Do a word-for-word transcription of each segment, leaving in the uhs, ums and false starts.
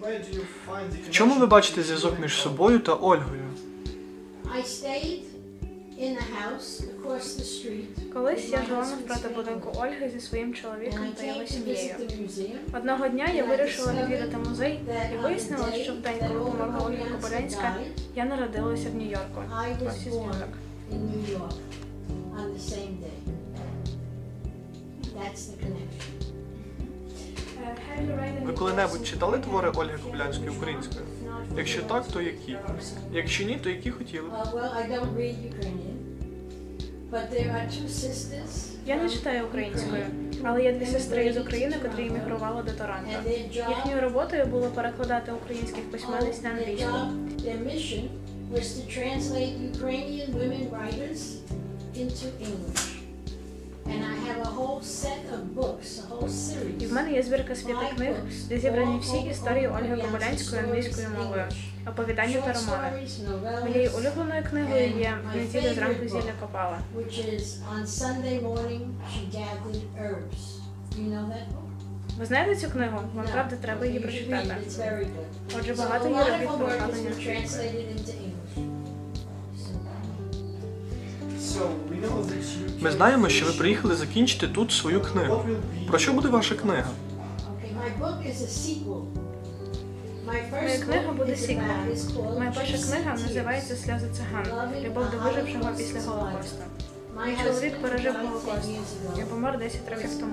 В чому ви бачите зв'язок між собою та Ольгою? Колись я жила навпроти будинку Ольги зі своїм чоловіком та його сім'єю. Одного дня я вирішила відвідати музей і вияснила, що в день, коли померла Ольга Кобилянська, я народилася в Нью-Йорку. Ось і зв'язок. Ви коли-небудь читали твори Ольги Кобилянської українською? Якщо так, то які? Якщо ні, то які хотіли б? Я не читаю українською, але є дві сестри з України, котрі емігрували до Торонто. Їхньою роботою було перекладати українських письменниць на англійську. І в мене є збірка з п'яти книг, де зібрані всі історії Ольги Кобилянської англійською мовою, оповідання та романи. Моєю улюбленою книгою є «В неділю зранку зілля копала». Ви знаєте цю книгу? Вам, правда, треба її прочитати. Отже, багато її робіт перекладені українською. Ми знаємо, що ви приїхали закінчити тут свою книгу. Про що буде ваша книга? Моя книга буде сіквелом. Моя перша книга називається «Сльози циган. Любов до вижившого після Голокосту». Мій чоловік пережив Голокост. Я помер десять років тому.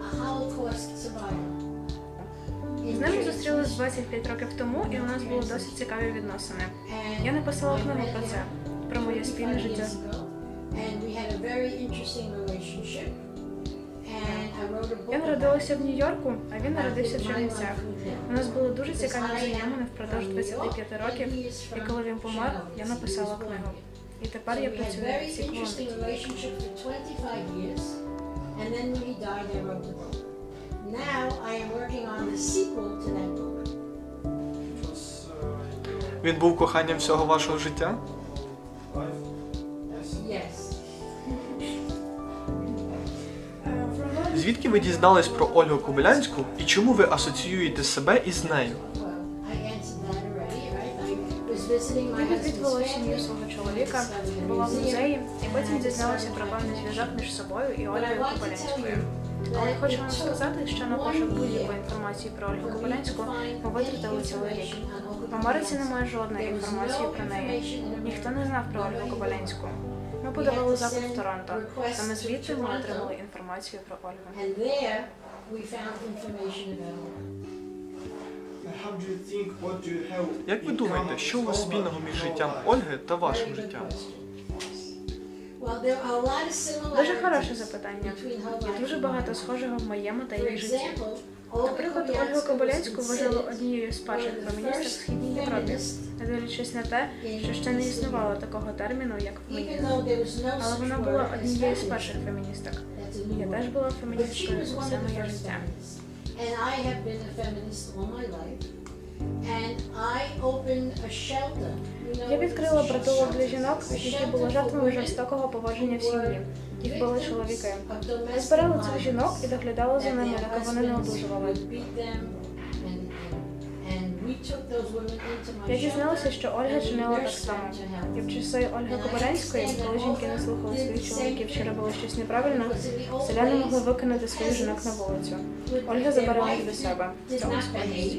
З ним зустрілися двадцять п'ять років тому, і у нас були досить цікаві відносини. Я написала книгу про це, про моє спільне життя. Я народилася в Нью-Йорку, а він народився в Чернівцях. У нас були дуже цікаві взаємини впродовж двадцяти п'яти років, і коли він помер, я написала книгу. І тепер я працюю над сіквелом. Він був коханням всього вашого життя? Звідки ви дізнались про Ольгу Кобилянську і чому ви асоціюєте себе із нею? Я відвідувала сім'ю свого чоловіка, була в музеї і потім дізналася про певний зв'язок між собою і Ольгою Кобилянською. Але я хочу вам сказати, що на пошук будь-якої інформації про Ольгу Кобилянську ми витратили цілий рік. В Америці немає жодної інформації про неї. Ніхто не знав про Ольгу Кобилянську. Ми подавали запит в Торонто. Саме звідти ми отримали інформацію про Ольгу. Як ви думаєте, що у вас спільного між життям Ольги та вашим життям? Дуже хороше запитання. Є дуже багато схожого в моєму та її житті. Наприклад, Ольгу Кобилянську вважали однією з перших феміністок в Східній Європі, не дивлячись на те, що ще не існувало такого терміну, як фемінізм. Але вона була однією з перших феміністок. Я теж була феміністкою усе моє життя. Я відкрила притулок для жінок, які були жертвами жорстокого поводження в сім'ї. Їх були чоловіки. Ми збирали цих жінок і доглядали за ними, доки вони не одужували. Я дізналася, що Ольга чинила так само. І в часи Ольги Кобилянської, коли жінки не слухали своїх чоловіків чи робили щось неправильно, селяни могли викинути своїх жінок на вулицю. Ольга забирала їх до себе. Це успіх.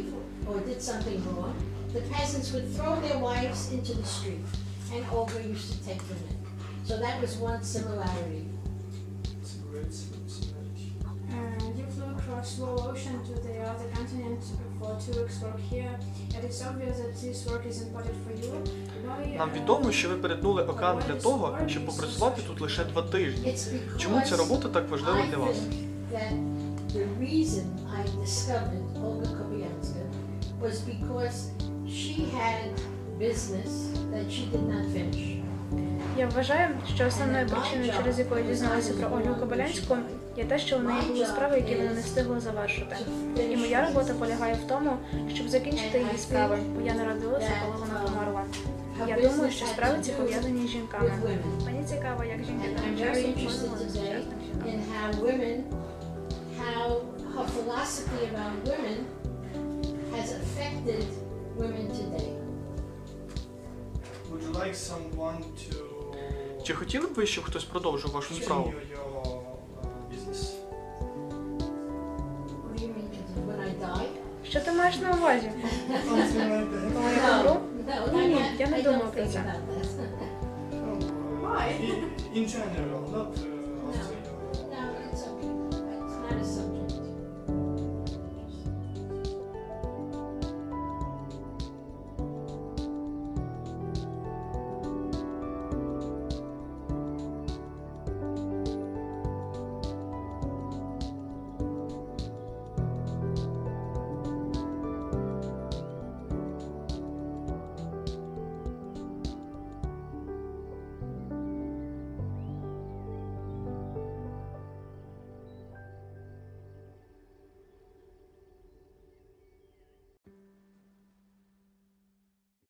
The peasants would throw their wives into the street, and Olga used to take them in. So that was one similarity. It's a great similarity. Uh, you flew across slow ocean to the other continent for two weeks work here. It is obvious that this work is important for you. Why, Нам відомо, що ви перетнули океан для того, щоб попрацювати тут лише два тижні. Чому ця робота так важлива для вас? The reason I discovered Olga Kobylanska was because she had business that she did not finish. Я вважаю, що основною причиною, через яку я дізналася про Ольгу Кобилянську, є те, що у неї були справи, які вона не встигла завершити. І моя робота полягає в тому, щоб закінчити її справи, бо я народилася, коли вона померла. Я думаю, що справи ці пов'язані з жінками. Мені цікаво, як жінки навчали і вплинули на сучасних жінок. How her philosophy about women has affected affected women today. Would you like someone to Чи хотіли б ви, щоб хтось продовжив вашу справу? continue your uh, business? What do you mean, when I die? Що ти маєш на увазі? Something like that. Коли я помру? No, Ні, I, я не I думаю don't про think це. about that. In, in general, not